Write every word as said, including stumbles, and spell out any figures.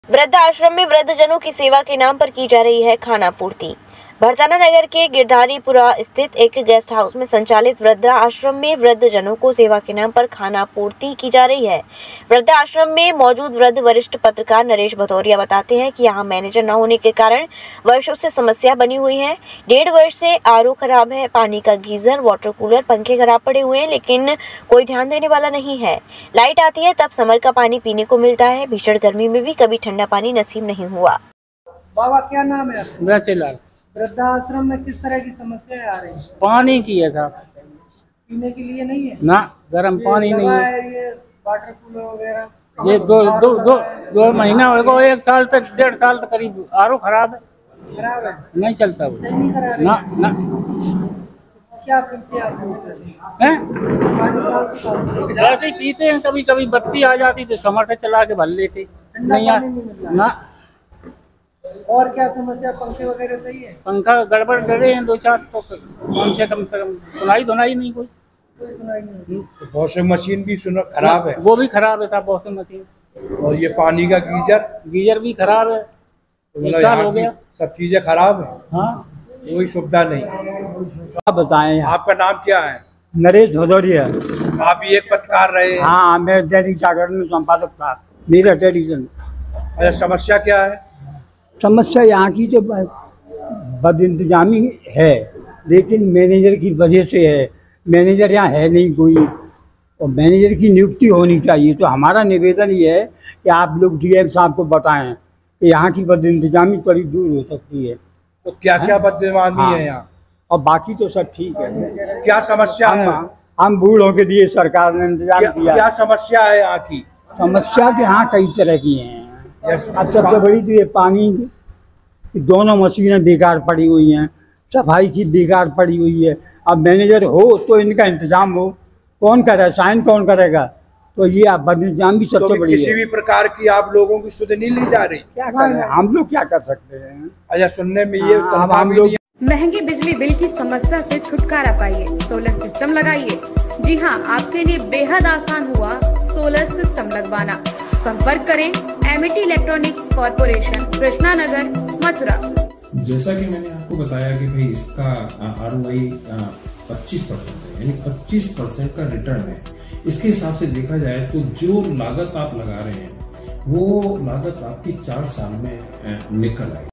वृद्ध आश्रम में वृद्धजनों की सेवा के नाम पर की जा रही है खाना पूर्ति। भरताना नगर के गिरधारीपुरा स्थित एक गेस्ट हाउस में संचालित वृद्ध आश्रम में वृद्धजनों को सेवा के नाम पर खाना पूर्ति की जा रही है। वृद्ध आश्रम में मौजूद वृद्ध वरिष्ठ पत्रकार नरेश भदौरिया बताते हैं कि यहाँ मैनेजर न होने के कारण वर्षों से समस्या बनी हुई है। डेढ़ वर्ष से आरओ खराब है, पानी का गीजर, वाटर कूलर, पंखे खराब पड़े हुए हैं, लेकिन कोई ध्यान देने वाला नहीं है। लाइट आती है तब समर का पानी पीने को मिलता है, भीषण गर्मी में भी कभी ठंडा पानी नसीब नहीं हुआ। बाबा क्या नाम है? ब्रजलाल। वृद्धाश्रम में किस तरह की समस्याएं आ रही हैं? पानी की है साहब, पीने के लिए नहीं है ना, गर्म पानी नहीं है। ये वाटर कूलर वगैरह ये दो दो दो दो महीना हो गया, एक साल तक डेढ़ साल तक करीब आरओ खराब है, खराब है, नहीं चलता वो। नहीं करा रहे। ना ना क्या करते हैं आप? हैं ऐसे ही पीते हैं, कभी कभी बत्ती आ जाती तो समर से चला के भर लेते, नहीं आ, ना। और क्या समस्या? पंखे वगैरह सही है? पंखा गड़बड़ डरे हैं दो चार, तो कौन से कम से कम सुनाई धुनाई नहीं कोई। कोई सुनाई नहीं। वॉशिंग मशीन भी सुनो खराब है, वो भी खराब है साहब, वॉशिंग मशीन। और ये पानी का गीजर गीजर भी खराब है, एक साल हो गया। सब चीजें खराब है, हाँ, कोई सुविधा नहीं। आप बताएं, आपका नाम क्या है? नरेश भदौरिया। आप भी एक पत्रकार रहे हैं? हाँ, मैं दैनिक जागरण में संपादक था, मेरा टेलीविजन। अच्छा, समस्या क्या है? समस्या यहाँ की तो बदइंतजामी है, लेकिन मैनेजर की वजह से है। मैनेजर यहाँ है नहीं कोई, और मैनेजर की नियुक्ति होनी चाहिए। तो हमारा निवेदन ये है कि आप लोग डीएम साहब को बताएं कि यहाँ की बदइंतजामी थोड़ी दूर हो सकती है। तो क्या क्या बदइंतजामी हाँ, है यहाँ? और बाकी तो सब ठीक है। क्या समस्या है? हम, हम बूढ़ों के लिए सरकार ने इंतजाम क्या, किया। क्या समस्या है यहाँ की? समस्या तो यहाँ कई तरह की हैं। Yes. अब सबसे बड़ी तो ये पानी की दोनों मशीनें बेकार पड़ी हुई हैं, सफाई की बेकार पड़ी हुई है। अब मैनेजर हो तो इनका इंतजाम हो, कौन करे, साइन कौन करेगा? तो ये आप बदइंतजाम भी सबसे तो बड़ी किसी है। भी प्रकार की आप लोगों की सुध नहीं ली जा रही? क्या करें हम लोग, क्या कर सकते हैं? अच्छा, सुनने में ये हाँ, अब हम लोग महंगी बिजली बिल की समस्या से छुटकारा पाइए, सोलर सिस्टम लगाइए। जी हाँ, आपके लिए बेहद आसान हुआ सोलर सिस्टम लगवाना। संपर्क करें Amity electronics corporation, Krishna Nagar, Mathura. जैसा कि मैंने आपको बताया कि भाई इसका आरओआई पच्चीस परसेंट है, यानी पच्चीस परसेंट का रिटर्न है। इसके हिसाब से देखा जाए तो जो लागत आप लगा रहे हैं वो लागत आपकी चार साल में निकल आएगी।